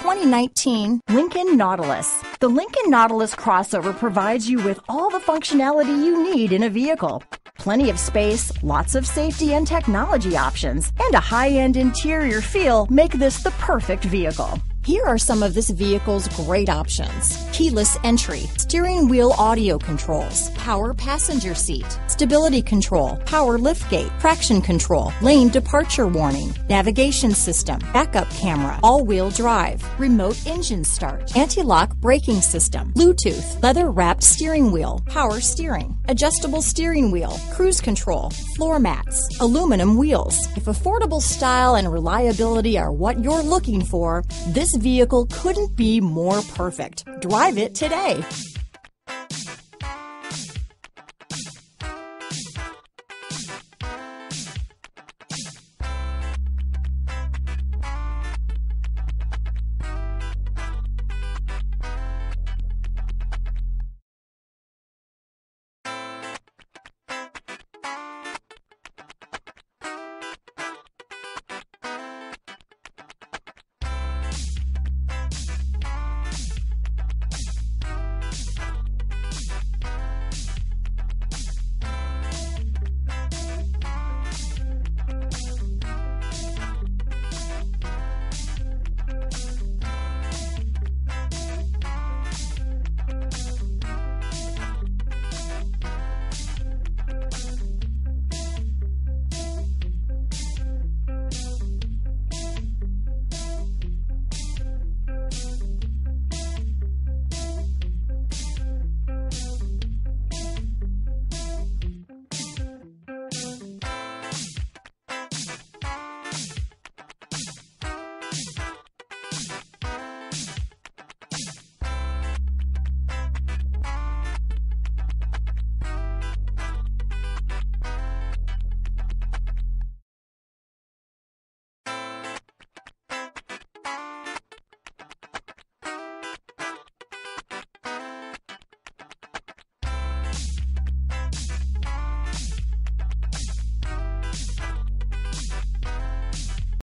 2019 Lincoln Nautilus. The Lincoln Nautilus crossover provides you with all the functionality you need in a vehicle. Plenty of space, lots of safety and technology options, and a high-end interior feel make this the perfect vehicle. Here are some of this vehicle's great options: keyless entry, steering wheel audio controls, power passenger seat, stability control, power liftgate, traction control, lane departure warning, navigation system, backup camera, all-wheel drive, remote engine start, anti-lock braking system, Bluetooth, leather-wrapped steering wheel, power steering, adjustable steering wheel, cruise control, floor mats, aluminum wheels. If affordable style and reliability are what you're looking for, this vehicle couldn't be more perfect. Drive it today.